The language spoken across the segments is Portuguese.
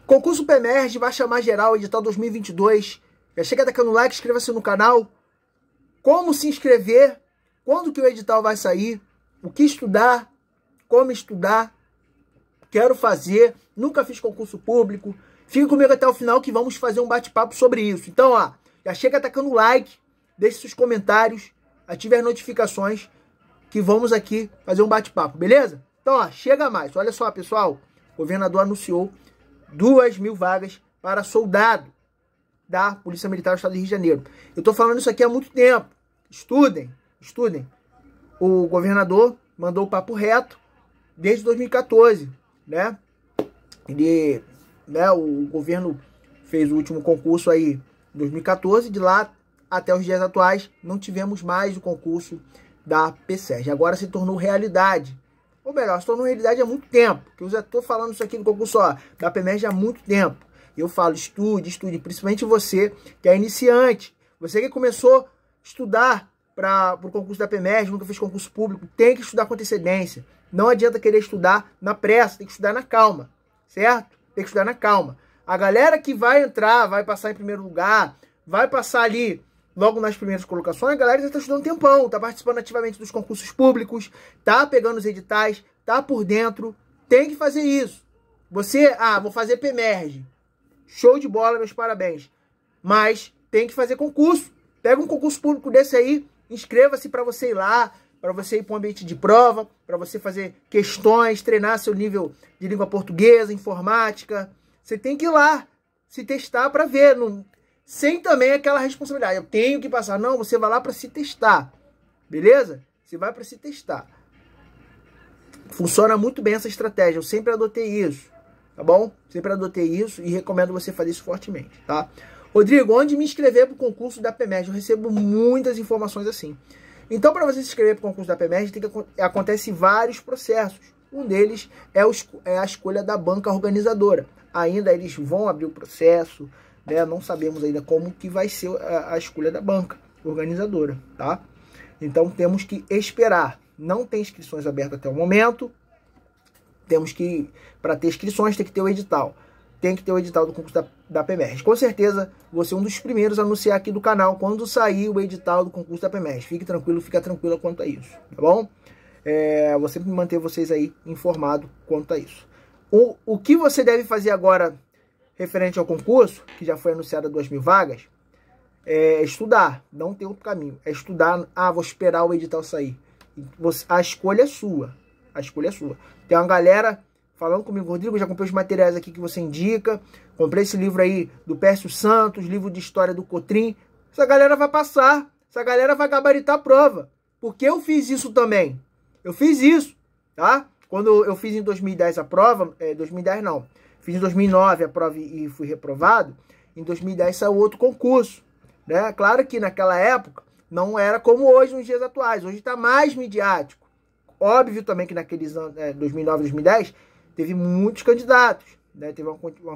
Concurso PEMERGE vai chamar geral, edital 2022. Já chega tacando o like, inscreva-se no canal. Como se inscrever, quando que o edital vai sair, o que estudar, como estudar. Quero fazer, nunca fiz concurso público. Fique comigo até o final que vamos fazer um bate-papo sobre isso. Então, ó, já chega tacando o like, deixe seus comentários, ative as notificações que vamos aqui fazer um bate-papo, beleza? Então, ó, chega mais. Olha só, pessoal, o governador anunciou 2.000 vagas para soldado da Polícia Militar do Estado do Rio de Janeiro. Eu tô falando isso aqui há muito tempo. Estudem, estudem. O governador mandou o papo reto desde 2014, né? O governo fez o último concurso aí em 2014, de lá até os dias atuais não tivemos mais o concurso da PSERG. Agora se tornou realidade. Ou melhor, se tornou realidade há muito tempo. Que eu já estou falando isso aqui no concurso da PEMERGE há muito tempo. Eu falo, estude, estude. Principalmente você que é iniciante. Você que começou a estudar para o concurso da PEMERGE, nunca fez concurso público, tem que estudar com antecedência. Não adianta querer estudar na pressa, tem que estudar na calma. Certo? Tem que estudar na calma. A galera que vai entrar, vai passar em primeiro lugar, vai passar ali logo nas primeiras colocações, a galera já está estudando um tempão, está participando ativamente dos concursos públicos, está pegando os editais, está por dentro, tem que fazer isso. Você, vou fazer PEMERGE, show de bola, meus parabéns, mas tem que fazer concurso. Pega um concurso público desse aí, inscreva-se para você ir lá, para você ir para um ambiente de prova, para você fazer questões, treinar seu nível de língua portuguesa, informática. Você tem que ir lá, se testar para ver, sem também aquela responsabilidade. Eu tenho que passar. Não, você vai lá para se testar. Beleza? Você vai para se testar. Funciona muito bem essa estratégia. Eu sempre adotei isso. Tá bom? Sempre adotei isso e recomendo você fazer isso fortemente. Tá? Rodrigo, onde me inscrever para o concurso da PEMERGE? Eu recebo muitas informações assim. Então, para você se inscrever para o concurso da PEMERGE, acontece vários processos. Um deles é a escolha da banca organizadora. Ainda eles vão abrir o processo, né? Não sabemos ainda como que vai ser a escolha da banca organizadora, tá? Então temos que esperar. Não tem inscrições abertas até o momento. Temos que, para ter inscrições, tem que ter o edital. Tem que ter o edital do concurso da PEMERGE. Com certeza, vou ser um dos primeiros a anunciar aqui do canal quando sair o edital do concurso da PEMERGE. Fique tranquilo, fica tranquila quanto a isso, tá bom? Vou sempre manter vocês aí informados quanto a isso. O que você deve fazer agora referente ao concurso, que já foi anunciado 2.000 vagas, é estudar. Não tem outro caminho. É estudar. Vou esperar o edital sair. A escolha é sua. A escolha é sua. Tem uma galera falando comigo, Rodrigo, já comprei os materiais aqui que você indica. Comprei esse livro aí do Pércio Santos, livro de história do Cotrim. Essa galera vai passar. Essa galera vai gabaritar a prova. Porque eu fiz isso também. Eu fiz isso, tá? Quando eu fiz em 2010 a prova, 2010 não, fiz em 2009 a prova e fui reprovado, em 2010 saiu outro concurso, né? Claro que naquela época não era como hoje, nos dias atuais, hoje está mais midiático. Óbvio também que naqueles anos, 2009 e 2010, teve muitos candidatos, né? Teve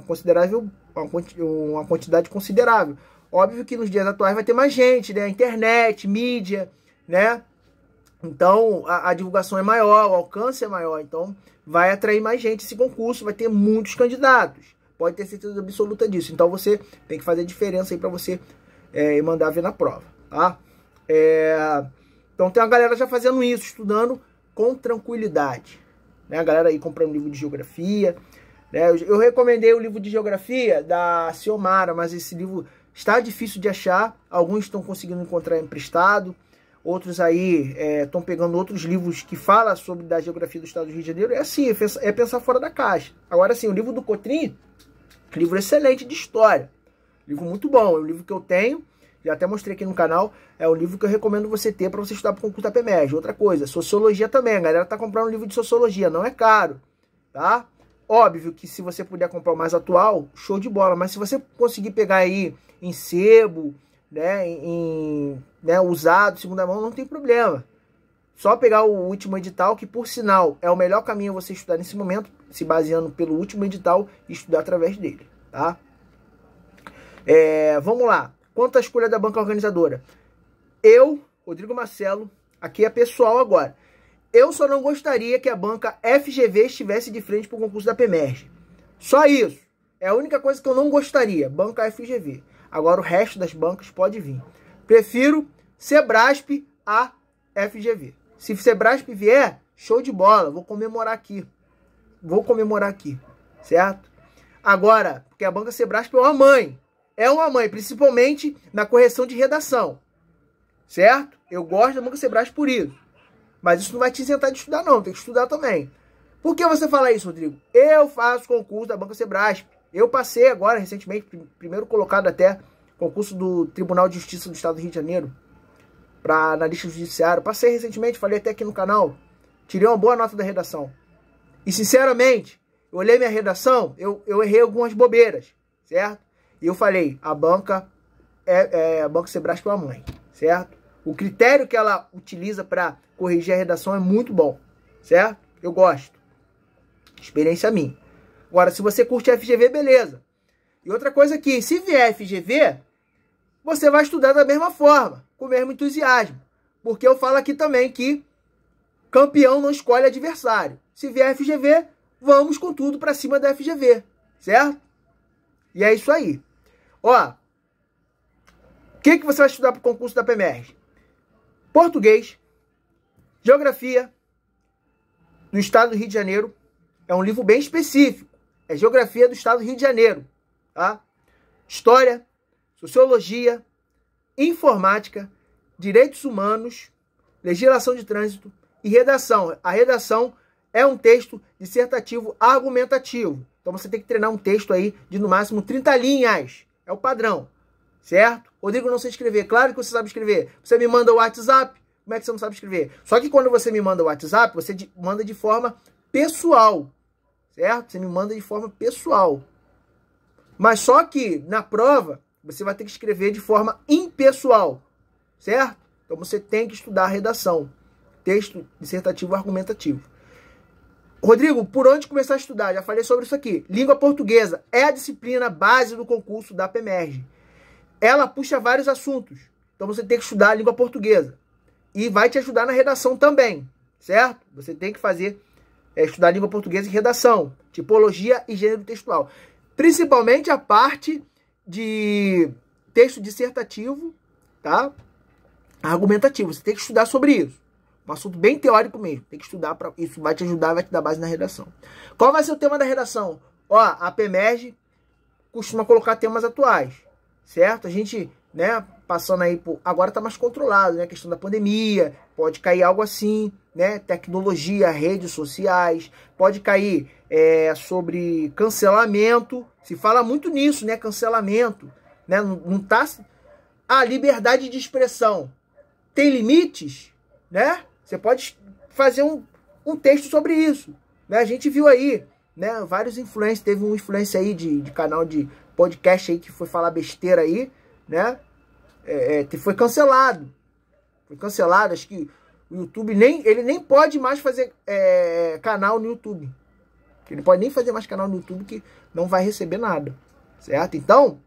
uma quantidade considerável. Óbvio que nos dias atuais vai ter mais gente, né? Internet, mídia, né? Então, a divulgação é maior, o alcance é maior. Então, vai atrair mais gente esse concurso, vai ter muitos candidatos. Pode ter certeza absoluta disso. Então, você tem que fazer diferença aí para você mandar ver na prova, tá? Então, tem uma galera já fazendo isso, estudando com tranquilidade. Né? A galera aí comprando livro de geografia. Né? Eu recomendei o livro de geografia da Ciomara, mas esse livro está difícil de achar. Alguns estão conseguindo encontrar emprestado. Outros aí estão pegando outros livros que falam sobre da geografia do estado do Rio de Janeiro. É assim, é pensar fora da caixa. Agora sim, o livro do Cotrim, livro excelente de história. Livro muito bom, é um livro que eu tenho, já até mostrei aqui no canal. É um livro que eu recomendo você ter para você estudar para o concurso da PEMERGE. Outra coisa, sociologia também. A galera tá comprando um livro de sociologia, não é caro, tá? Óbvio que se você puder comprar o mais atual, show de bola. Mas se você conseguir pegar aí em sebo, né, usado, segunda mão, não tem problema. Só pegar o último edital, que por sinal é o melhor caminho você estudar nesse momento, se baseando pelo último edital e estudar através dele, tá? Vamos lá. Quanto à escolha da banca organizadora, eu, Rodrigo Marcelo, aqui é pessoal agora, eu só não gostaria que a banca FGV estivesse de frente para o concurso da PEMERGE. Só isso. É a única coisa que eu não gostaria, banca FGV. Agora o resto das bancas pode vir. Prefiro Sebrasp a FGV. Se Sebrasp vier, show de bola, vou comemorar aqui. Certo? Agora, porque a banca Sebrasp é uma mãe. É uma mãe, principalmente na correção de redação. Certo? Eu gosto da banca Sebrasp por isso. Mas isso não vai te isentar de estudar, não. Tem que estudar também. Por que você fala isso, Rodrigo? Eu faço concurso da banca Sebrasp. Eu passei agora, recentemente, primeiro colocado até, concurso do Tribunal de Justiça do Estado do Rio de Janeiro, para analista judiciário. Passei recentemente, falei até aqui no canal. Tirei uma boa nota da redação. E, sinceramente, eu olhei minha redação, eu errei algumas bobeiras, certo? E eu falei, a banca Sebrasp é uma mãe, certo? O critério que ela utiliza para corrigir a redação é muito bom, certo? Eu gosto. Experiência minha. Agora, se você curte FGV, beleza. E outra coisa aqui, se vier FGV, você vai estudar da mesma forma, com o mesmo entusiasmo. Porque eu falo aqui também que campeão não escolhe adversário. Se vier FGV, vamos com tudo para cima da FGV, certo? E é isso aí. Ó, o que você vai estudar para o concurso da PEMERG? Português, Geografia do Estado do Rio de Janeiro. É um livro bem específico. É Geografia do Estado do Rio de Janeiro. Tá? História, Sociologia, Informática, Direitos Humanos, Legislação de Trânsito e Redação. A redação é um texto dissertativo argumentativo. Então você tem que treinar um texto aí de no máximo 30 linhas. É o padrão. Certo? Rodrigo, não sei escrever. Claro que você sabe escrever. Você me manda o WhatsApp. Como é que você não sabe escrever? Só que quando você me manda o WhatsApp, você manda de forma pessoal. Certo? Você me manda de forma pessoal. Mas só que na prova, você vai ter que escrever de forma impessoal. Certo? Então você tem que estudar a redação. Texto dissertativo argumentativo. Rodrigo, por onde começar a estudar? Já falei sobre isso aqui. Língua portuguesa é a disciplina base do concurso da PEMERG. Ela puxa vários assuntos. Então você tem que estudar a língua portuguesa. E vai te ajudar na redação também. Certo? Você tem que estudar a língua portuguesa e redação. Tipologia e gênero textual. Principalmente a parte de texto dissertativo, tá? Argumentativo. Você tem que estudar sobre isso. Um assunto bem teórico mesmo. Tem que estudar para isso, vai te ajudar, vai te dar base na redação. Qual vai ser o tema da redação? Ó, a PEMERG costuma colocar temas atuais, certo? A gente, né, passando aí por... Agora tá mais controlado, né? A questão da pandemia, pode cair algo assim, né? Tecnologia, redes sociais, pode cair sobre cancelamento. Se fala muito nisso, né? Cancelamento, né? Não tá... A liberdade de expressão tem limites, né? Você pode fazer um texto sobre isso, né? A gente viu aí, né? Vários influencers, teve um influencer aí de canal de podcast aí que foi falar besteira aí, né? Foi cancelado. Foi cancelado, acho que o YouTube ele nem pode mais fazer canal no YouTube. Ele pode nem fazer mais canal no YouTube que não vai receber nada, certo? Então,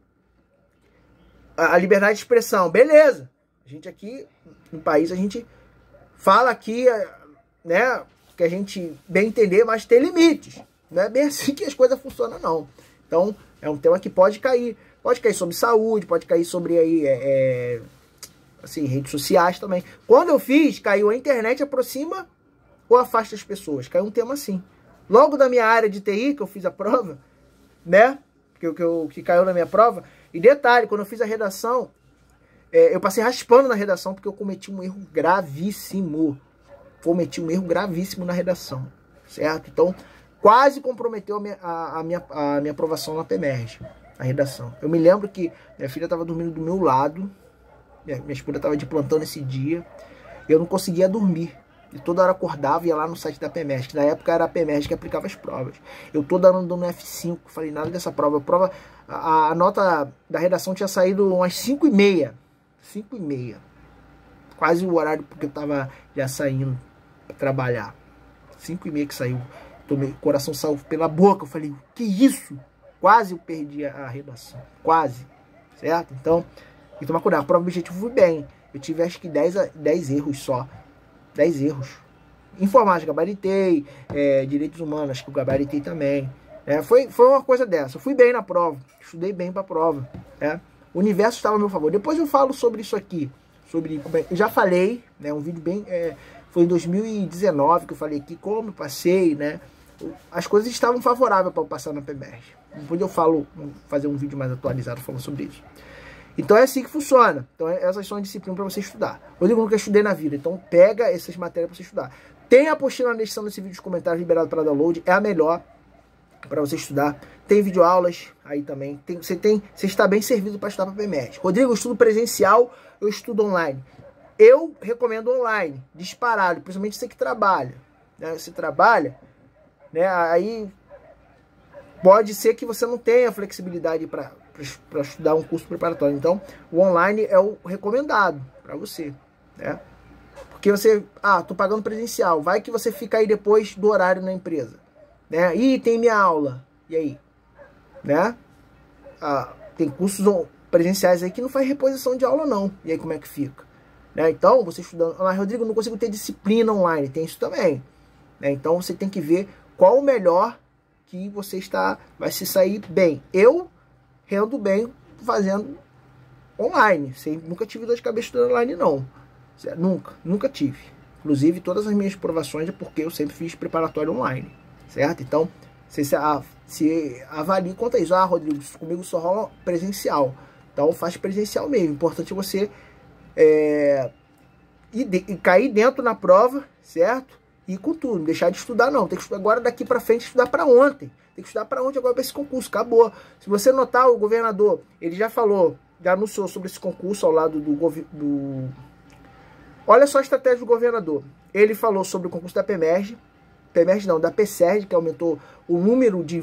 a liberdade de expressão, beleza. A gente aqui no país, a gente fala aqui, né, que a gente bem entender, mas tem limites. Não é bem assim que as coisas funcionam, não. Então, é um tema que pode cair. Pode cair sobre saúde, pode cair sobre aí, assim, redes sociais também. Quando eu fiz, caiu a internet aproxima ou afasta as pessoas. Caiu um tema assim. Logo da minha área de TI, que eu fiz a prova, né, que caiu na minha prova. E detalhe, quando eu fiz a redação, eu passei raspando na redação porque eu cometi um erro gravíssimo. Cometi um erro gravíssimo na redação, certo? Então, quase comprometeu a minha aprovação na PEMERG, a redação. Eu me lembro que minha filha estava dormindo do meu lado, minha esposa estava de plantão nesse dia, e eu não conseguia dormir. E toda hora acordava e ia lá no site da PEMERG, que na época era a PEMERG que aplicava as provas. Eu toda hora andando no F5, falei nada dessa prova. A nota da redação tinha saído umas 5h30. 5h30. Quase o horário porque eu tava já saindo pra trabalhar. 5h30 que saiu. O coração saiu pela boca. Eu falei, que isso? Quase eu perdi a redação. Quase. Certo? Então, tem que tomar cuidado. A prova objetiva fui bem. Eu tive acho que 10 erros só. 10 erros. Informática, gabaritei. Direitos humanos, acho que eu gabaritei também. Foi uma coisa dessa. Eu fui bem na prova, estudei bem para a prova. O universo estava a meu favor. Depois eu falo sobre isso aqui. Eu já falei, né? Um vídeo bem... foi em 2019 que eu falei aqui como eu passei, né? As coisas estavam favoráveis para eu passar na PEMERG. Depois eu fazer um vídeo mais atualizado falando sobre isso. Então é assim que funciona. Então essas são as disciplinas para você estudar. Eu digo que eu estudei na vida, então pega essas matérias para você estudar. Tem a apostila na descrição desse vídeo de comentários liberado para download, é a melhor para você estudar. Tem videoaulas aí também. Você está bem servido para estudar para PEMERG. Rodrigo, eu estudo presencial, eu estudo online. Eu recomendo online, disparado, principalmente você que trabalha. Né? Você trabalha, né? Aí pode ser que você não tenha flexibilidade para estudar um curso preparatório. Então, o online é o recomendado para você, né? Porque você, tô pagando presencial, vai que você fica aí depois do horário na empresa, né? Ih, tem minha aula, e aí? Né? Tem cursos presenciais aí que não faz reposição de aula não, e aí como é que fica? Né? Então, você estudando, mas Rodrigo, não consigo ter disciplina online, tem isso também, né? Então, você tem que ver qual o melhor que você vai se sair bem. Eu rendo bem fazendo online. Nunca tive dor de cabeça estudando online, não. Nunca tive. Inclusive, todas as minhas provações é porque eu sempre fiz preparatório online. Certo? Então, se avalie quanto a isso. Rodrigo, comigo só rola presencial. Então, faz presencial mesmo. Importante você cair dentro na prova, certo? E com tudo, não deixar de estudar não. Tem que estudar agora, daqui pra frente, estudar pra ontem. Tem que estudar pra ontem agora pra esse concurso. Acabou. Se você notar, o governador, ele já anunciou sobre esse concurso ao lado do... Olha só a estratégia do governador. Ele falou sobre o concurso da PEMERG. PEMERG não, da PSERG, que aumentou o número de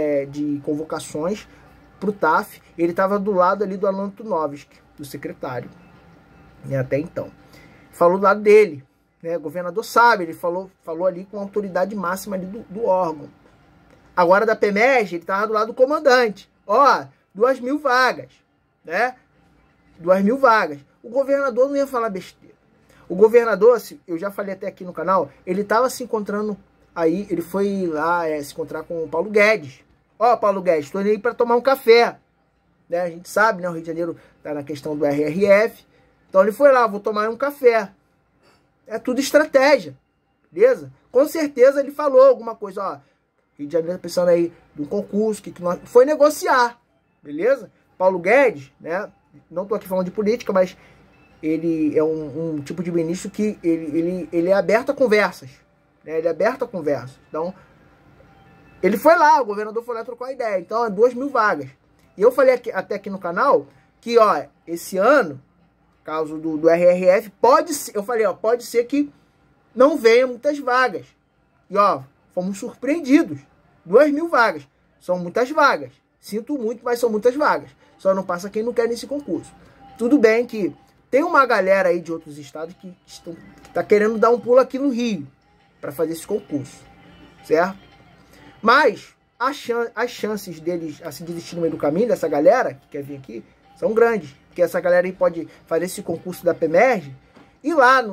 convocações pro TAF. Ele estava do lado ali do Alan Tunovski, do secretário. Né, até então. Falou do lado dele. Né, o governador sabe, ele falou ali com a autoridade máxima ali do órgão. Agora da PEMERG, ele estava do lado do comandante. 2.000 vagas. Né? 2.000 vagas. O governador não ia falar besteira. O governador, eu já falei até aqui no canal, ele estava se encontrando aí, ele foi lá se encontrar com o Paulo Guedes. Paulo Guedes, estou indo aí para tomar um café. Né? A gente sabe, né? O Rio de Janeiro está na questão do RRF. Então ele foi lá, vou tomar um café. É tudo estratégia, beleza? Com certeza ele falou alguma coisa, Rio de Janeiro pensando aí de um concurso, que nós... foi negociar, beleza? Paulo Guedes, né? Não tô aqui falando de política, mas ele é um tipo de ministro que ele é aberto a conversas, né? Ele é aberto a conversas. Então, ele foi lá, o governador foi lá trocar ideia. Então, 2.000 vagas. E eu falei até aqui no canal que, esse ano, caso do RRF, pode ser, eu falei, pode ser que não venha muitas vagas. E, fomos surpreendidos. 2.000 vagas. São muitas vagas. Sinto muito, mas são muitas vagas. Só não passa quem não quer nesse concurso. Tudo bem que tem uma galera aí de outros estados que está querendo dar um pulo aqui no Rio para fazer esse concurso. Certo? Mas as chances deles assim, desistir no meio do caminho, dessa galera que quer vir aqui, são grandes. Porque essa galera aí pode fazer esse concurso da PEMERG e lá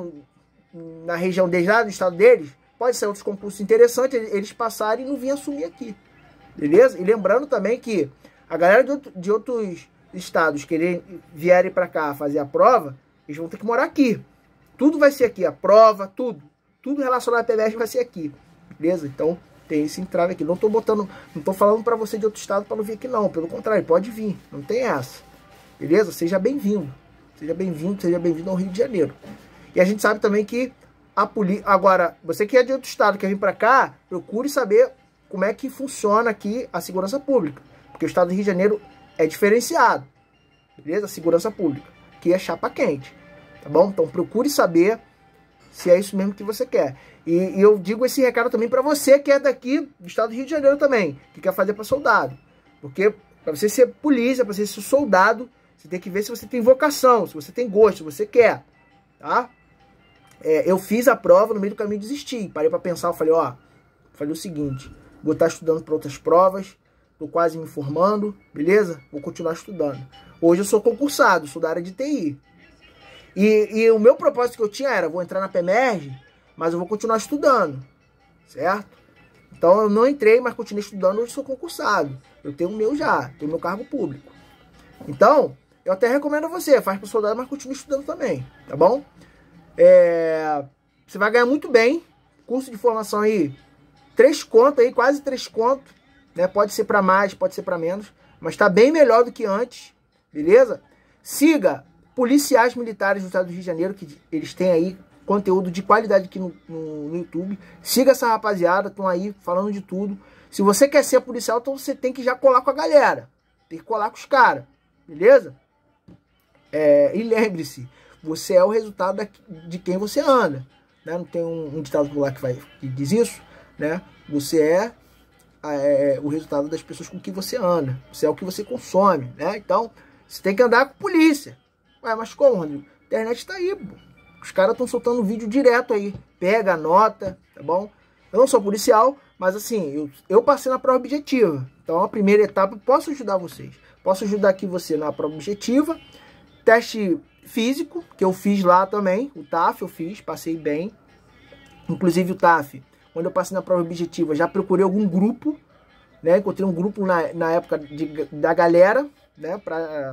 na região deles, lá no estado deles, pode ser outros concursos interessantes, eles passarem e não virem assumir aqui. Beleza? E lembrando também que a galera de outros estados que vierem para cá fazer a prova, eles vão ter que morar aqui. Tudo vai ser aqui, a prova, tudo. Tudo relacionado à PEMERG vai ser aqui. Beleza? Então, tem esse entrave aqui. Não tô falando para você de outro estado para não vir aqui não. Pelo contrário, pode vir. Não tem essa. Beleza? Seja bem-vindo. Seja bem-vindo ao Rio de Janeiro. E a gente sabe também que a polícia... Agora, você que é de outro estado, quer vir para cá, procure saber como é que funciona aqui a segurança pública. Porque o estado do Rio de Janeiro é diferenciado. Beleza? Segurança pública. Que é chapa quente. Tá bom? Então procure saber se é isso mesmo que você quer. E eu digo esse recado também para você que é daqui do estado do Rio de Janeiro também. Que quer fazer para soldado. Porque para você ser polícia, para você ser soldado, você tem que ver se você tem vocação, se você tem gosto, se você quer, tá? Eu fiz a prova, no meio do caminho desisti. Parei pra pensar, eu falei, falei o seguinte, vou estar estudando para outras provas, tô quase me formando, beleza? Vou continuar estudando. Hoje eu sou concursado, sou da área de TI. E o meu propósito que eu tinha era, vou entrar na PEMERG, mas eu vou continuar estudando, certo? Então eu não entrei, mas continuei estudando, hoje sou concursado. Eu tenho o meu já, tenho o meu cargo público. Então, eu até recomendo a você, faz para o soldado, mas continue estudando também, tá bom? Você vai ganhar muito bem, curso de formação aí, 3 conto aí, quase 3 conto, né? Pode ser para mais, pode ser para menos, mas tá bem melhor do que antes, beleza? Siga policiais militares do estado do Rio de Janeiro, que eles têm aí conteúdo de qualidade aqui no YouTube. Siga essa rapaziada, estão aí falando de tudo. Se você quer ser policial, então você tem que já colar com a galera. Tem que colar com os caras, beleza? E lembre-se, você é o resultado de quem você anda, né? Não tem um ditado popular que diz isso, né? Você é o resultado das pessoas com quem você anda. Você é o que você consome, né? Então, você tem que andar com polícia. Ué, mas como, Rodrigo? A internet tá aí, pô. Os caras estão soltando vídeo direto aí. Pega, anota, tá bom? Eu não sou policial, mas assim, eu passei na prova objetiva. Então, a primeira etapa, posso ajudar vocês. Posso ajudar aqui você na prova objetiva. Teste físico, que eu fiz lá também. O TAF eu fiz, passei bem. Inclusive o TAF, quando eu passei na prova objetiva, já procurei algum grupo, né? Encontrei um grupo na época da galera, né?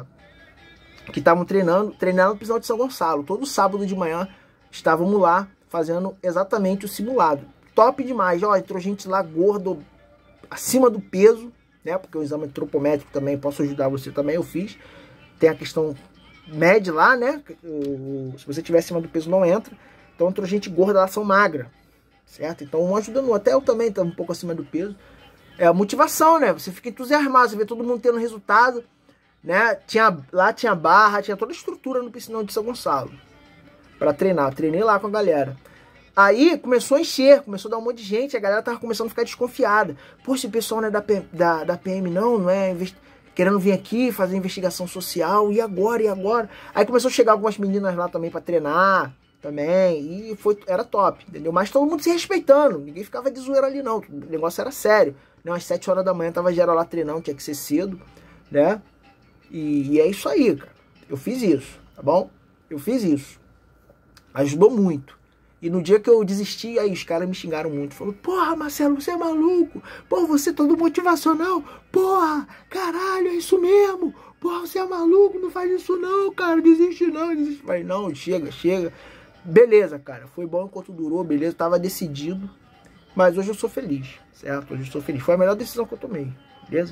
Que estavam treinando no Pisão de São Gonçalo. Todo sábado de manhã estávamos lá fazendo exatamente o simulado. Top demais. Ó, entrou gente lá gordo, acima do peso, né? Porque o exame antropométrico também, posso ajudar você também, eu fiz. Tem a questão média lá, né? Se você tiver acima do peso, não entra. Então entrou gente gorda lá, são magra, certo? Então um ajudando, até eu também estava um pouco acima do peso. É a motivação, né? Você fica entusiasmado, você vê todo mundo tendo resultado, né? Lá tinha barra, tinha toda a estrutura no Piscinão de São Gonçalo para treinar. Treinei lá com a galera. Aí começou a encher, começou a dar um monte de gente, a galera tava começando a ficar desconfiada. Pô, esse pessoal não é da PM não é querendo vir aqui fazer investigação social, e agora, e agora? Aí começou a chegar algumas meninas lá também para treinar, também, e era top, entendeu? Mas todo mundo se respeitando, ninguém ficava de zoeira ali não, o negócio era sério, né? Às 7 horas da manhã tava geral lá treinando, tinha que ser cedo, né? E é isso aí, cara, eu fiz isso, tá bom? Eu fiz isso, ajudou muito. E no dia que eu desisti, aí os caras me xingaram muito. Falaram, porra, Marcelo, você é maluco. Porra, você é todo motivacional. Porra, caralho, é isso mesmo. Porra, você é maluco, não faz isso não, cara. Desiste não, desiste. Falei, não, chega. Beleza, cara, foi bom enquanto durou, beleza. Tava decidido. Mas hoje eu sou feliz, certo? Hoje eu sou feliz. Foi a melhor decisão que eu tomei, beleza?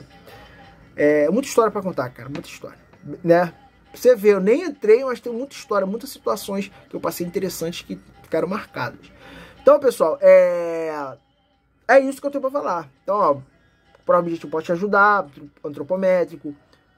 Muita história pra contar, cara, muita história, né? Você vê, eu nem entrei, mas tem muita história, muitas situações que eu passei interessantes que ficaram marcadas. Então, pessoal, é isso que eu tenho pra falar. Então, ó, prova objetivo pode te ajudar, antropométrico,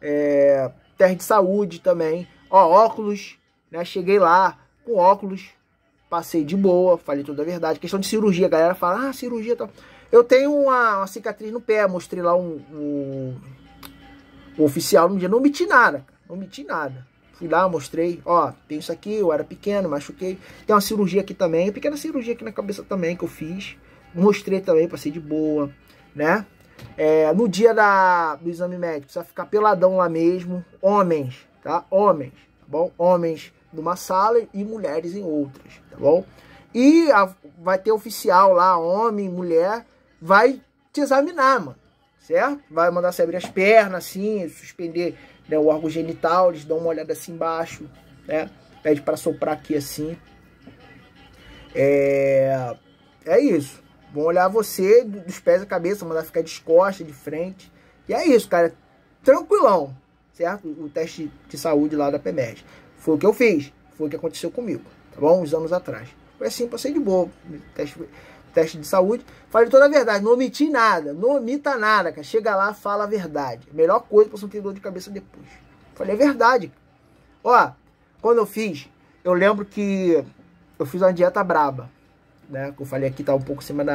teste de saúde também. Ó, óculos, né? Cheguei lá com óculos, passei de boa, falei toda a verdade. Questão de cirurgia, a galera fala, cirurgia e tal. Eu tenho uma cicatriz no pé, mostrei lá o oficial no dia, não omiti nada, cara. Não omiti nada. Fui lá, mostrei, ó, tem isso aqui, eu era pequeno, machuquei. Tem uma cirurgia aqui também, pequena cirurgia aqui na cabeça também que eu fiz. Mostrei também, passei de boa, né? No dia do exame médico, você vai ficar peladão lá mesmo. Homens, tá? Homens, tá bom? Homens numa sala e mulheres em outras, tá bom? E vai ter oficial lá, homem, mulher, vai te examinar, mano, certo? Vai mandar você abrir as pernas, assim, suspender, né, o órgão genital, eles dão uma olhada assim embaixo, né? Pede para soprar aqui assim. É isso. Vão olhar você dos pés à cabeça, mandar ficar de costas, de frente. E é isso, cara. Tranquilão, certo? O teste de saúde lá da PEMED. Foi o que eu fiz. Foi o que aconteceu comigo, tá bom? Uns anos atrás. Foi assim, passei de boa. Teste de saúde. Falei toda a verdade, não omiti nada. Não omita nada, cara. Chega lá, fala a verdade. Melhor coisa pra você não ter dor de cabeça depois. Falei a verdade. Ó, quando eu fiz, eu lembro que eu fiz uma dieta braba, né? Que eu falei aqui, tá um pouco acima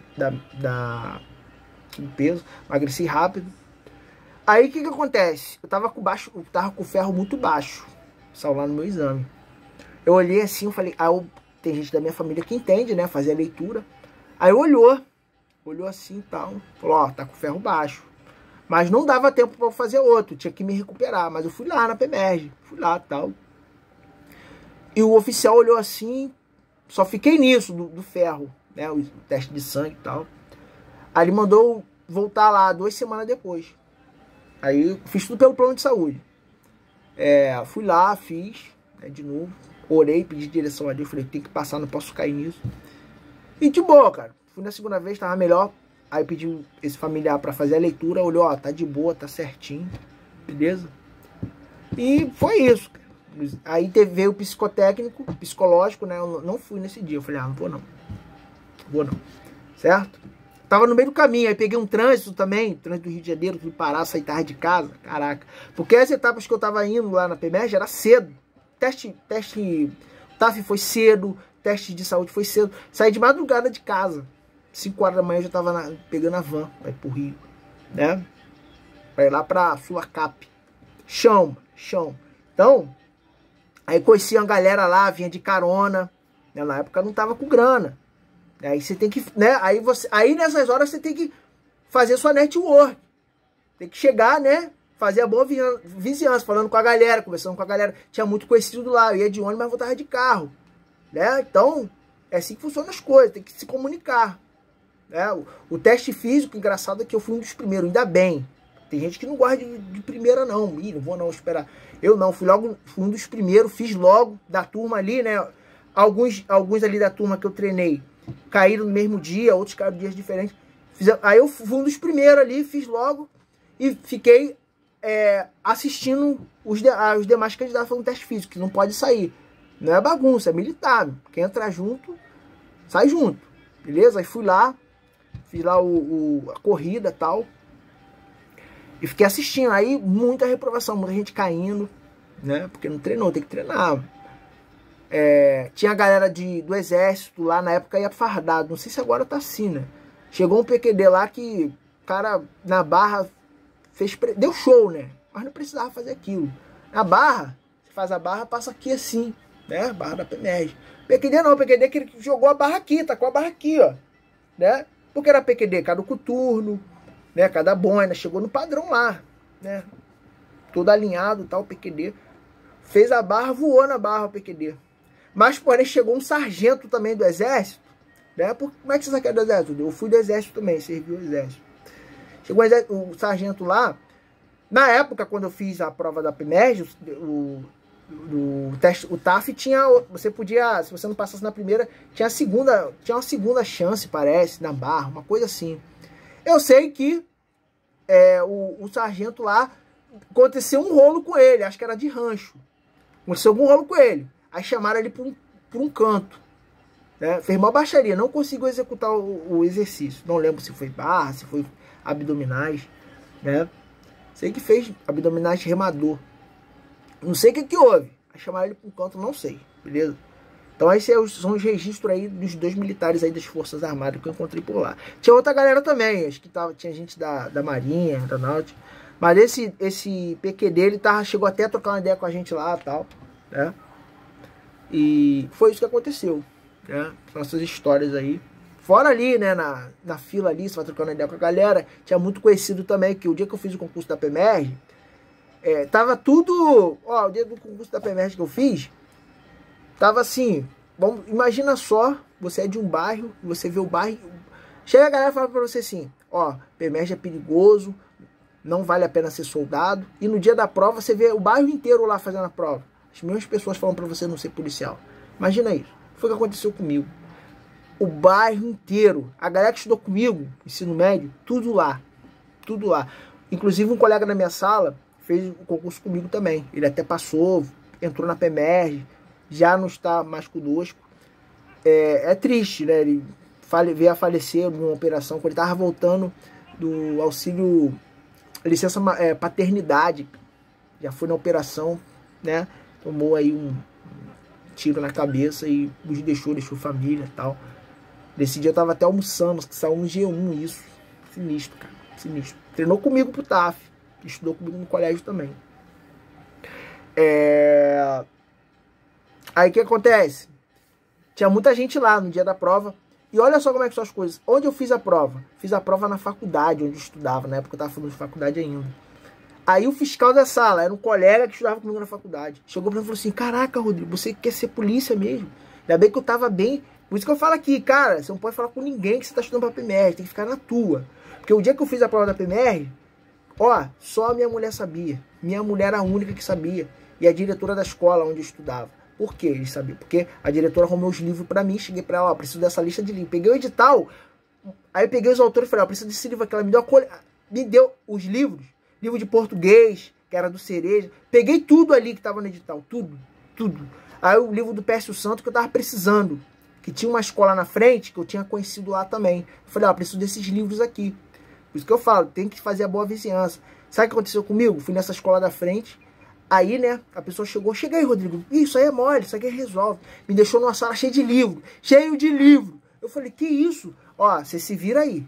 do peso. Emagreci rápido. Aí, o que acontece? Eu tava com o ferro muito baixo. Saiu lá no meu exame. Eu olhei assim, eu falei... tem gente da minha família que entende, né? Fazer a leitura. Aí olhou assim e tal. Falou, ó, tá com ferro baixo. Mas não dava tempo pra eu fazer outro. Tinha que me recuperar. Mas eu fui lá na PEMERG. Fui lá e tal. E o oficial olhou assim. Só fiquei nisso, do ferro. Né? O teste de sangue e tal. Aí ele mandou voltar lá 2 semanas depois. Aí eu fiz tudo pelo plano de saúde. Fui lá, fiz, né, de novo. Orei, pedi direção a Deus. Falei, tem que passar, não posso cair nisso. E de boa, cara. Fui na segunda vez, tava melhor. Aí pedi esse familiar pra fazer a leitura. Olhou, ó, tá de boa, tá certinho. Beleza? E foi isso, cara. Aí veio o psicotécnico, psicológico, né? Eu não fui nesse dia. Eu falei, não vou não. Vou não. Certo? Tava no meio do caminho. Aí peguei um trânsito também. Trânsito do Rio de Janeiro. Fui parar, sair tarde de casa. Caraca. Porque as etapas que eu tava indo lá na PEMERG era cedo. Teste TAF foi cedo. Teste de saúde foi cedo. Saí de madrugada de casa. 5 horas da manhã eu já tava pegando a van pra ir pro Rio. Né? Pra ir lá pra Sulacap. Chão. Então, aí conheci uma galera lá, vinha de carona. Né? Na época eu não tava com grana. Aí você tem que, né? Aí nessas horas você tem que fazer sua network. Tem que chegar, né? Fazer a boa vizinhança, falando com a galera, conversando com a galera. Tinha muito conhecido lá, eu ia de ônibus, mas voltava de carro. Né? Então, é assim que funcionam as coisas, tem que se comunicar. Né? O teste físico, engraçado, é que eu fui um dos primeiros, ainda bem. Tem gente que não gosta de primeira, não. Ih, não vou não esperar. Eu não, fui um dos primeiros, fiz logo da turma ali, né? Alguns ali da turma que eu treinei caíram no mesmo dia, outros caíram em dias diferentes. Aí eu fui um dos primeiros ali, fiz logo e fiquei assistindo os demais candidatos fazendo teste físico, que não pode sair. Não é bagunça, é militar. Quem entra junto, sai junto. Beleza? Aí fui lá, fiz lá a corrida e tal. E fiquei assistindo. Aí muita reprovação, muita gente caindo, né? Porque não treinou, tem que treinar. Tinha a galera do exército lá, na época ia fardado. Não sei se agora tá assim, né? Chegou um PQD lá que o cara na barra deu show, né? Mas não precisava fazer aquilo. Na barra, você faz a barra, passa aqui assim, né? Barra da PEMERG. PQD não, PQD que ele jogou a barra aqui, tá com a barra aqui, ó. Né? Porque era PQD, cada coturno, né? Cada boina, chegou no padrão lá, né? Todo alinhado, tal, PQD. Fez a barra, voou na barra o PQD. Mas, porém, chegou um sargento também do exército, né? Como é que você sabe do exército? Eu fui do exército também, servi o exército. Chegou o sargento lá. Na época, quando eu fiz a prova da PEMERG, o TAF tinha... Você podia, se você não passasse na primeira, tinha uma segunda chance, parece, na barra, uma coisa assim. Eu sei que o sargento lá, aconteceu um rolo com ele, acho que era de rancho. Aconteceu algum rolo com ele. Aí chamaram ele por um canto. Né? Fez uma baixaria, não conseguiu executar o exercício. Não lembro se foi barra, se foi abdominais. Né? Sei que fez abdominais remador. Não sei o que houve. Aí chamaram ele por um canto, não sei. Beleza? Então esses são os registros aí dos 2 militares aí das Forças Armadas que eu encontrei por lá. Tinha outra galera também, acho que tinha gente da Marinha, da Náutica. Mas esse PQD, ele chegou até a trocar uma ideia com a gente lá e tal, né? E foi isso que aconteceu, né? São essas histórias aí. Fora ali, né, na fila ali, você vai trocando ideia com a galera. Tinha muito conhecido também, que o dia que eu fiz o concurso da PEMERG, tava tudo... Ó, o dia do concurso da PEMERG que eu fiz, tava assim... imagina só, você é de um bairro, você vê o bairro... Chega a galera e fala pra você assim, ó, PEMERG é perigoso, não vale a pena ser soldado. E no dia da prova, você vê o bairro inteiro lá fazendo a prova. As mesmas pessoas falam pra você não ser policial. Imagina isso. Foi o que aconteceu comigo. O bairro inteiro. A galera que estudou comigo, ensino médio, tudo lá. Tudo lá. Inclusive um colega da minha sala fez o concurso comigo também. Ele até passou, entrou na PEMERG, já não está mais conosco. É triste, né? Ele veio a falecer numa operação, quando ele estava voltando do auxílio, licença paternidade. Já foi na operação, né? Tomou aí um tiro na cabeça e nos deixou família e tal. Nesse dia eu tava até almoçando, que saiu um G1 isso. Sinistro, cara. Sinistro. Treinou comigo pro TAF. Estudou comigo no colégio também. Aí o que acontece? Tinha muita gente lá no dia da prova. E olha só como é que são as coisas. Onde eu fiz a prova? Fiz a prova na faculdade, onde eu estudava. Na época eu tava falando de faculdade ainda. Aí o fiscal da sala, era um colega que estudava comigo na faculdade. Chegou pra mim e falou assim, caraca, Rodrigo, você quer ser polícia mesmo? Ainda bem que eu tava bem Por isso que eu falo aqui, cara, você não pode falar com ninguém que você tá estudando pra PMR, tem que ficar na tua. Porque o dia que eu fiz a prova da PMR, ó, só a minha mulher sabia. Minha mulher era a única que sabia. E a diretora da escola onde eu estudava. Por que eles sabiam? Porque a diretora arrumou os livros pra mim, cheguei pra ela, ó, preciso dessa lista de livros. Peguei o edital, aí eu peguei os autores e falei, ó, preciso desse livro aqui. Ela me deu os livros, livro de português, que era do Cereja. Peguei tudo ali que tava no edital, tudo. Aí o livro do Pércio Santo que eu tava precisando, que tinha uma escola na frente, que eu tinha conhecido lá também. Eu falei, ó, preciso desses livros aqui. Por isso que eu falo, tem que fazer a boa vizinhança. Sabe o que aconteceu comigo? Fui nessa escola da frente, aí, né, a pessoa chegou, chega aí, Rodrigo, isso aí é mole, isso aqui resolve. Me deixou numa sala cheia de livro. Eu falei, que isso? Ó, você se vira aí,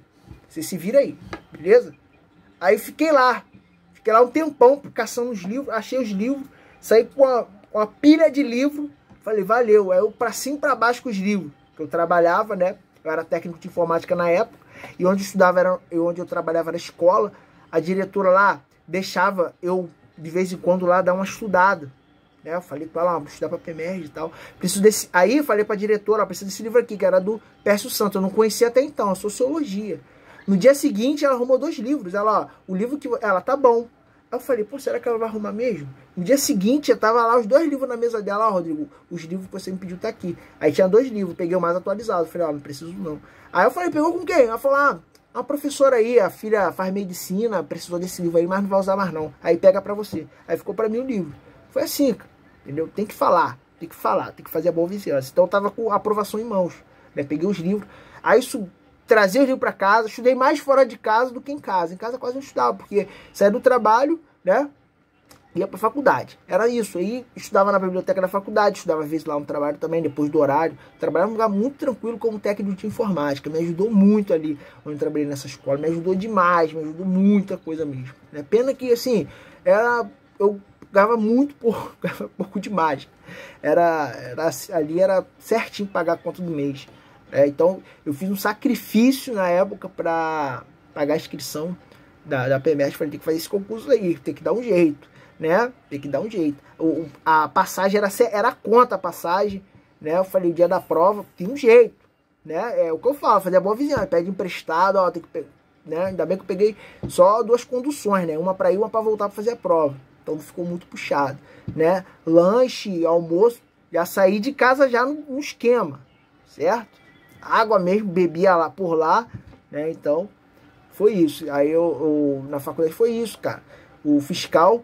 beleza? Aí fiquei lá um tempão caçando os livros, achei os livros, saí com uma pilha de livro, falei, valeu. Aí eu pra cima e pra baixo com os livros, que eu trabalhava, né, eu era técnico de informática na época, e onde eu estudava, onde eu trabalhava na escola, a diretora lá deixava eu, de vez em quando, lá dar uma estudada, né, eu falei com ela, vou estudar pra PMR e tal, preciso desse, aí eu falei pra diretora, preciso desse livro aqui, que era do Pércio Santo, eu não conhecia até então, a Sociologia. No dia seguinte, ela arrumou 2 livros. Ela, ó, o livro que... Ela, tá bom. Aí eu falei, pô, será que ela vai arrumar mesmo? No dia seguinte, eu tava lá, os 2 livros na mesa dela. Ó, Rodrigo, os livros que você me pediu tá aqui. Aí tinha 2 livros, peguei o mais atualizado. Falei, ó, não preciso não. Aí eu falei, pegou com quem? Ela falou, ah, uma professora aí, a filha faz medicina, precisou desse livro aí, mas não vai usar mais não. Aí pega pra você. Aí ficou pra mim o livro. Foi assim, cara, entendeu? Tem que falar, tem que fazer a boa vizinhança. Então eu tava com a aprovação em mãos, né? Peguei os livros. Aí isso... Trazia os livros para casa, estudei mais fora de casa do que em casa. Em casa quase não estudava, porque saía do trabalho, né, ia para faculdade. Era isso. Aí estudava na biblioteca da faculdade, estudava às vezes lá no trabalho também, depois do horário. Trabalhava num lugar muito tranquilo como técnico de informática. Me ajudou muito ali, onde eu trabalhei nessa escola. Me ajudou demais, me ajudou muita coisa mesmo. Né? Pena que, assim, eu ganhava muito pouco, ganhava pouco demais. Ali era certinho pagar a conta do mês. Então, eu fiz um sacrifício na época para pagar a inscrição da PMR. Falei, tem que fazer esse concurso aí, tem que dar um jeito, né? Tem que dar um jeito. A passagem era conta a passagem, né? Eu falei, o dia da prova, tem um jeito, né? É o que eu falo, fazer a boa vizinhança, pede emprestado, ó, tem que pegar, né? Ainda bem que eu peguei só 2 conduções, né? Uma para ir, uma para voltar para fazer a prova. Então, ficou muito puxado, né? Lanche, almoço, já saí de casa já no esquema, certo? Água mesmo, bebia lá por lá, né? Então, foi isso. Aí na faculdade foi isso, cara. O fiscal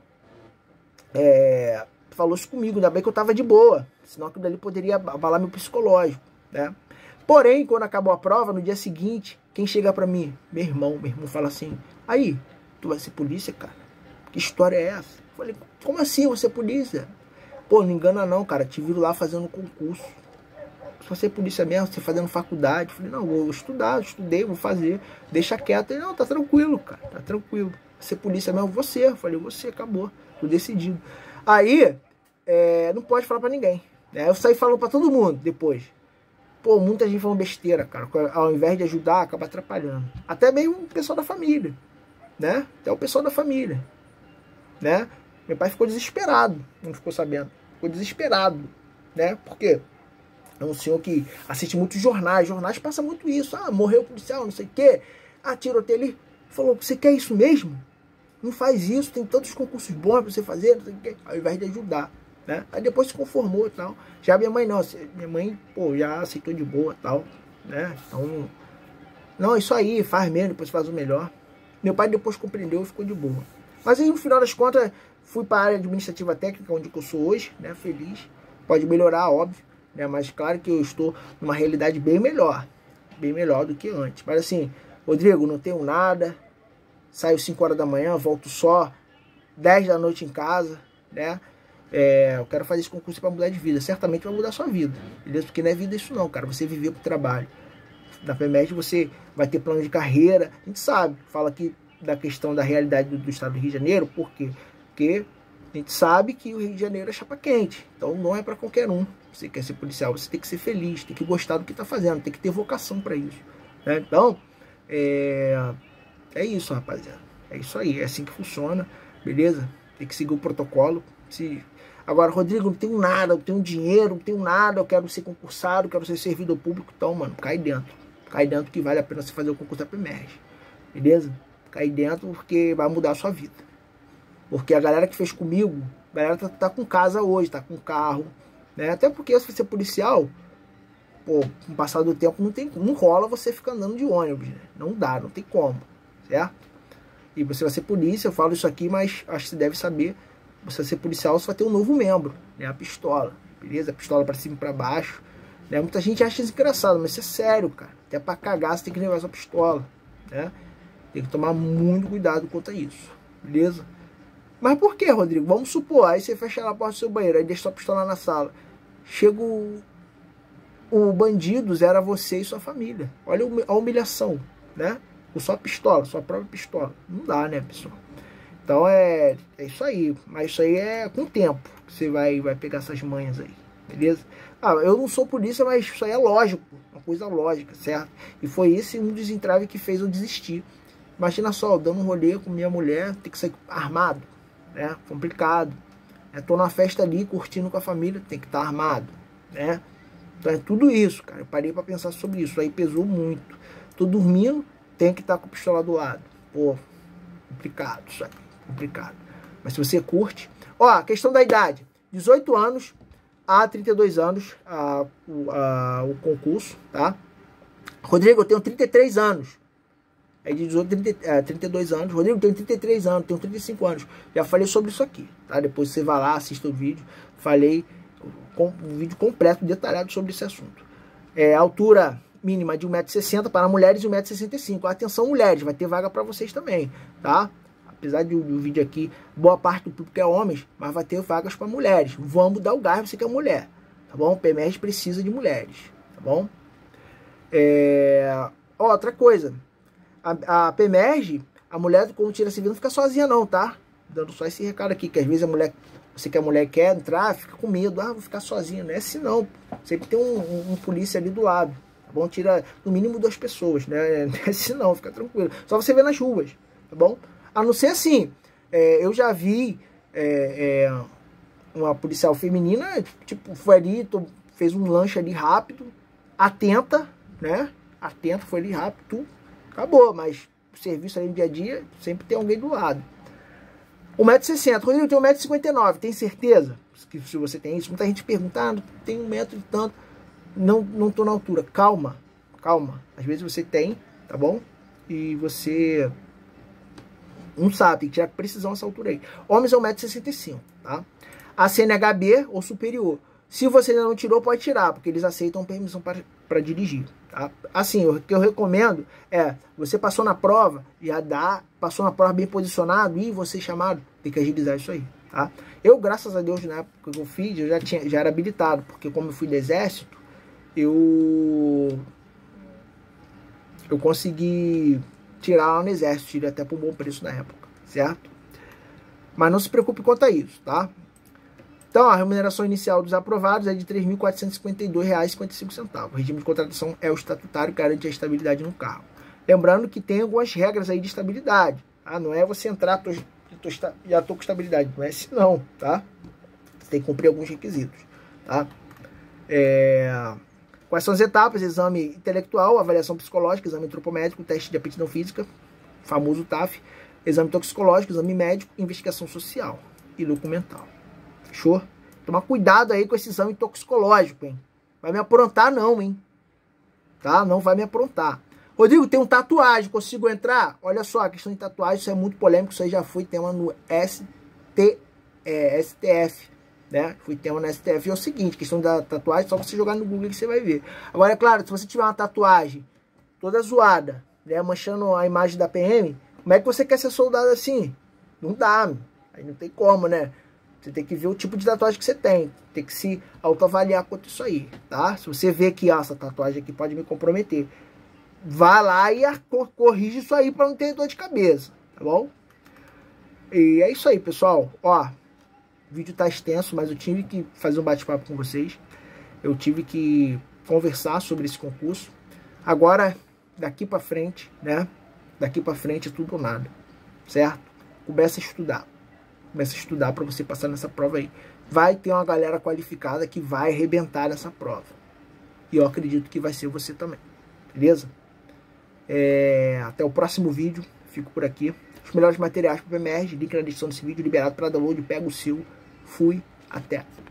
falou isso comigo, ainda bem que eu tava de boa, senão aquilo ali poderia abalar meu psicológico, né? Porém, quando acabou a prova, no dia seguinte, quem chega pra mim? Meu irmão fala assim, aí, tu vai ser polícia, cara? Que história é essa? Eu falei, como assim você é polícia? Pô, não engana não, cara, te viro lá fazendo concurso. Se você é polícia mesmo, você fazendo faculdade. Eu falei, não, vou estudar, estudei, vou fazer. Deixa quieto. Ele, não, tá tranquilo, cara, tá tranquilo. Ser polícia mesmo, você. Eu falei, você, acabou, tô decidido. Aí, não pode falar pra ninguém. Eu saí falando pra todo mundo depois. Pô, muita gente falando besteira, cara. Ao invés de ajudar, acaba atrapalhando. Até mesmo o pessoal da família, né? Até o pessoal da família, né? Meu pai ficou desesperado, não ficou sabendo. Ficou desesperado, né? Por quê? É um senhor que assiste muitos jornais. Jornais passam muito isso. Ah, morreu o policial, não sei o quê. Ah, tiroteio ali. Falou, você quer isso mesmo? Não faz isso. Tem tantos concursos bons pra você fazer, não sei o quê. Ao invés de ajudar, né? Aí depois se conformou e tal. Já minha mãe não. Minha mãe, pô, já aceitou de boa e tal, né? Então, não, isso aí, faz mesmo, depois faz o melhor. Meu pai depois compreendeu e ficou de boa. Mas aí, no final das contas, fui para a área administrativa técnica, onde eu sou hoje, né? Feliz. Pode melhorar, óbvio. Mas claro que eu estou numa realidade bem melhor do que antes. Mas assim, Rodrigo, não tenho nada, saio 5 horas da manhã, volto só 10 da noite em casa, né? Eu quero fazer esse concurso para mudar de vida, certamente vai mudar a sua vida, beleza? Porque não é vida isso não, cara, você viver pro trabalho. Na PMED você vai ter plano de carreira, a gente sabe, fala aqui da questão da realidade do estado do Rio de Janeiro, por quê? Porque a gente sabe que o Rio de Janeiro é chapa quente, então não é para qualquer um. Você quer ser policial, você tem que ser feliz, tem que gostar do que está fazendo, tem que ter vocação para isso, né? Então, é isso, rapaziada. É isso aí, é assim que funciona, beleza? Tem que seguir o protocolo. Agora, Rodrigo, não tenho nada, não tenho dinheiro, não tenho nada, eu quero ser concursado, quero ser servidor público. Então, mano, cai dentro. Cai dentro que vale a pena você fazer o concurso da PEMERG. Beleza? Cai dentro porque vai mudar a sua vida. Porque a galera que fez comigo, a galera tá com casa hoje, tá com carro, né? Até porque se você é policial, pô, com o passar do tempo não rola você ficar andando de ônibus, né? Não dá, não tem como, certo? E você vai ser polícia, eu falo isso aqui, mas acho que você deve saber, você vai ser policial, você vai ter um novo membro, né? A pistola, beleza? A pistola pra cima e pra baixo, né? Muita gente acha isso engraçado, mas isso é sério, cara. Até pra cagar você tem que levar sua pistola, né? Tem que tomar muito cuidado quanto a isso, beleza? Mas por que, Rodrigo? Vamos supor, aí você fecha a porta do seu banheiro, aí deixa sua pistola na sala. Chega o bandido, zera você e sua família. Olha a humilhação, né? Com sua pistola, sua própria pistola. Não dá, né, pessoal? Então é isso aí. Mas isso aí é com o tempo que você vai pegar essas manhas aí, beleza? Ah, eu não sou polícia, mas isso aí é lógico. Uma coisa lógica, certo? E foi esse um dos entraves que fez eu desistir. Imagina só, dando um rolê com minha mulher, ter que sair armado. É complicado. Tô numa festa ali, curtindo com a família, tem que estar armado, né? Então é tudo isso, cara. Eu parei pra pensar sobre isso, aí pesou muito. Tô dormindo, tem que estar com a pistola do lado. Pô, complicado isso aí, complicado. Mas se você curte... Ó, a questão da idade. 18 anos a 32 anos o concurso, tá? Rodrigo, eu tenho 33 anos. É de 32 anos. Rodrigo, tenho 33 anos, tenho 35 anos. Já falei sobre isso aqui, tá? Depois você vai lá, assista o vídeo. Falei um vídeo completo, detalhado sobre esse assunto. Altura mínima de 1,60 m para mulheres e 1,65 m. Atenção, mulheres, vai ter vaga para vocês também, tá? Apesar do vídeo aqui, boa parte do público é homens, mas vai ter vagas para mulheres. Vamos dar o gás, você que é mulher, tá bom? O PEMERG precisa de mulheres, tá bom? Outra coisa... A PEMERG, a mulher quando tira civil não fica sozinha não, tá? Dando só esse recado aqui, que às vezes a mulher, você que a mulher quer entrar, fica com medo, vou ficar sozinha. Não é assim não, sempre tem um polícia ali do lado, tá bom? Tira no mínimo 2 pessoas, né? Não é assim não, fica tranquilo. Só você ver nas ruas, tá bom? A não ser assim, eu já vi uma policial feminina, tipo, foi ali, fez um lanche ali rápido, atenta, né? Atenta, foi ali rápido, acabou, mas o serviço ali no dia a dia, sempre tem alguém do lado. 1,60 m. Rodrigo, eu tenho 1,59 m, tem certeza? Que se você tem isso, muita gente pergunta, tem 1 metro e tanto. Não tô na altura. Calma, calma. Às vezes você tem, tá bom? E você não sabe, tem que tirar precisão essa altura aí. Homens é 1,65 m, tá? A CNHB ou superior. Se você ainda não tirou, pode tirar, porque eles aceitam permissão para dirigir. Tá? Assim, o que eu recomendo você passou na prova, passou na prova bem posicionado e você chamado, tem que agilizar isso aí. Tá? Eu, graças a Deus, na época que eu fiz, eu já era habilitado, porque como eu fui do exército, eu consegui tirar lá no exército, tirei até por um bom preço na época, certo? Mas não se preocupe quanto a isso, tá? Então, a remuneração inicial dos aprovados é de R$ 3.452,55. O regime de contratação é o estatutário, que garante a estabilidade no cargo. Lembrando que tem algumas regras aí de estabilidade. Tá? Não é você entrar, já estou com estabilidade. Não é assim não, tá? Você tem que cumprir alguns requisitos, tá? Quais são as etapas? Exame intelectual, avaliação psicológica, exame antropométrico, teste de aptidão física, famoso TAF, exame toxicológico, exame médico, investigação social e documental. Fechou? Tomar cuidado aí com esse exame toxicológico, hein? Vai me aprontar não, hein? Tá? Não vai me aprontar. Rodrigo, tem um tatuagem, consigo entrar? Olha só, a questão de tatuagem, isso é muito polêmico, isso aí já foi tema no STF, né? Foi tema no STF. E é o seguinte, questão da tatuagem, só você jogar no Google que você vai ver. Agora, é claro, se você tiver uma tatuagem toda zoada, né? Manchando a imagem da PM, como é que você quer ser soldado assim? Não dá, aí não tem como, né? Você tem que ver o tipo de tatuagem que você tem. Tem que se autoavaliar quanto isso aí, tá? Se você vê que essa tatuagem aqui pode me comprometer, vá lá e corrige isso aí para não ter dor de cabeça, tá bom? E é isso aí, pessoal. Ó, o vídeo tá extenso, mas eu tive que fazer um bate-papo com vocês. Eu tive que conversar sobre esse concurso. Agora, daqui para frente, né? Daqui para frente é tudo ou nada, certo? Começa a estudar. Começa a estudar para você passar nessa prova aí. vai ter uma galera qualificada que vai arrebentar nessa prova. E eu acredito que vai ser você também. Beleza? Até o próximo vídeo. Fico por aqui. Os melhores materiais para o PMR, link na descrição desse vídeo, liberado para download. Pega o seu. Fui. Até.